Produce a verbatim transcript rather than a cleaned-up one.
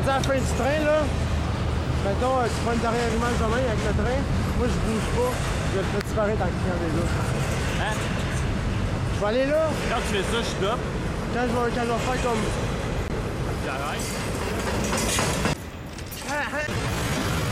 rendu à la fin du train, là, mettons, tu prends une dernière image de main avec le train, moi je bouge pas, je le fais disparaître en cliquant déjà. Hein? Je vais aller là. Quand tu fais ça, je stoppe. Quand je vais, quand je vais faire comme... J'arrête. Ah, ah.